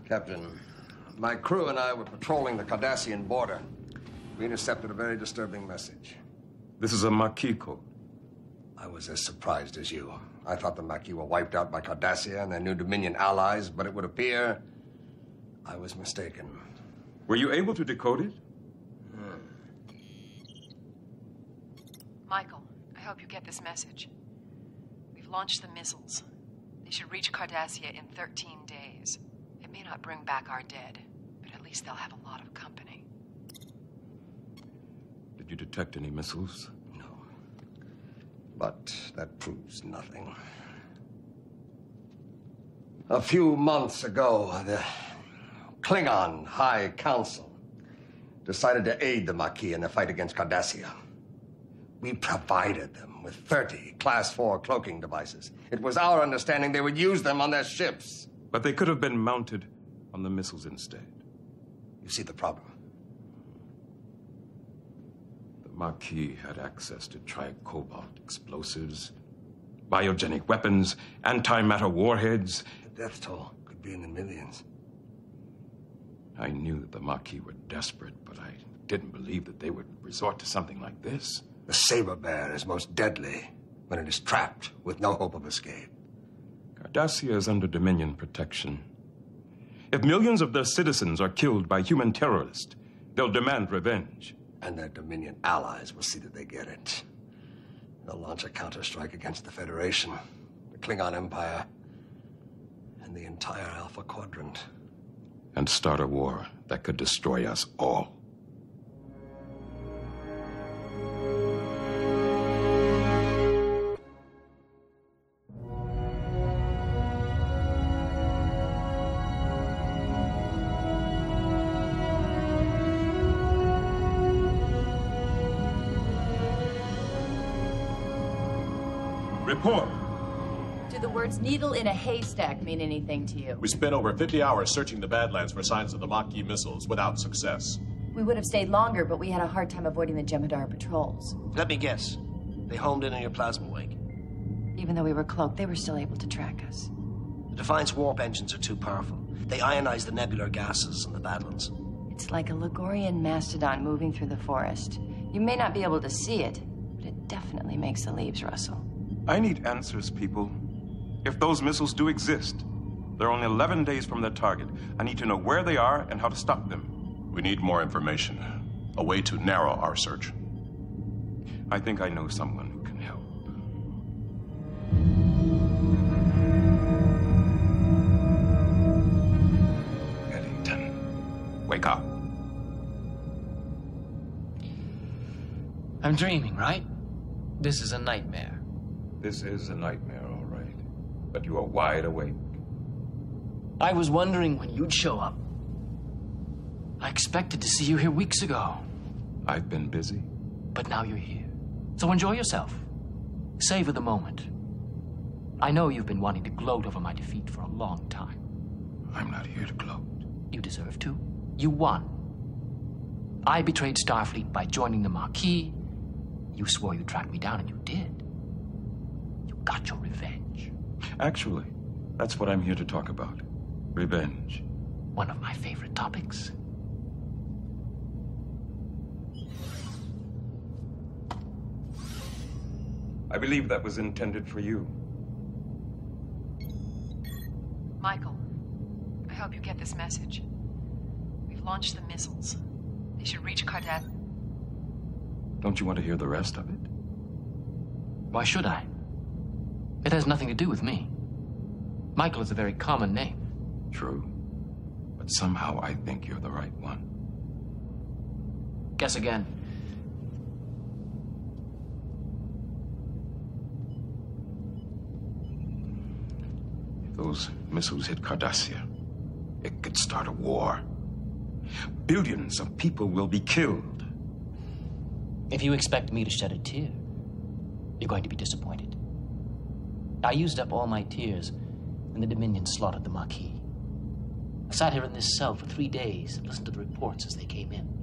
Captain, my crew and I were patrolling the Cardassian border. We intercepted a very disturbing message. This is a Maquis code. I was as surprised as you. I thought the Maquis were wiped out by Cardassia and their new Dominion allies, but it would appear I was mistaken. Were you able to decode it? Michael, I hope you get this message. We've launched the missiles. They should reach Cardassia in 13 days. It may not bring back our dead, but at least they'll have a lot of company. Did you detect any missiles? No. But that proves nothing. A few months ago, the Klingon High Council decided to aid the Maquis in the fight against Cardassia. We provided them with 30 Class 4 cloaking devices. It was our understanding they would use them on their ships. But they could have been mounted on the missiles instead. You see the problem? The Maquis had access to tricobalt explosives, biogenic weapons, antimatter warheads. The death toll could be in the millions. I knew that the Maquis were desperate, but I didn't believe that they would resort to something like this. The saber bear is most deadly when it is trapped with no hope of escape. Cardassia is under Dominion protection. If millions of their citizens are killed by human terrorists, they'll demand revenge. And their Dominion allies will see that they get it. They'll launch a counterstrike against the Federation, the Klingon Empire, and the entire Alpha Quadrant. And start a war that could destroy us all. Report. Do the words needle in a haystack mean anything to you? We spent over 50 hours searching the Badlands for signs of the Maquis missiles without success. We would have stayed longer, but we had a hard time avoiding the Jem'Hadar patrols. Let me guess. They homed in on your plasma wake. Even though we were cloaked, they were still able to track us. The Defiance warp engines are too powerful. They ionize the nebular gases in the Badlands. It's like a Ligorian mastodon moving through the forest. You may not be able to see it, but it definitely makes the leaves rustle. I need answers, people. If those missiles do exist, they're only 11 days from their target. I need to know where they are and how to stop them. We need more information. A way to narrow our search. I think I know someone who can help. Eddington, wake up. I'm dreaming, right? This is a nightmare. This is a nightmare, all right. But you are wide awake. I was wondering when you'd show up. I expected to see you here weeks ago. I've been busy. But now you're here. So enjoy yourself. Savor the moment. I know you've been wanting to gloat over my defeat for a long time. I'm not here to gloat. You deserve to. You won. I betrayed Starfleet by joining the Maquis. You swore you'd track me down, and you did. You got your revenge. Actually, that's what I'm here to talk about. Revenge. One of my favorite topics. I believe that was intended for you. Michael, I hope you get this message. We've launched the missiles. They should reach Cardassia. Don't you want to hear the rest of it? Why should I? It has nothing to do with me. Michael is a very common name. True. But somehow I think you're the right one. Guess again. If those missiles hit Cardassia, it could start a war. Billions of people will be killed. If you expect me to shed a tear, you're going to be disappointed. I used up all my tears when the Dominion slaughtered the Maquis. I sat here in this cell for 3 days and listened to the reports as they came in.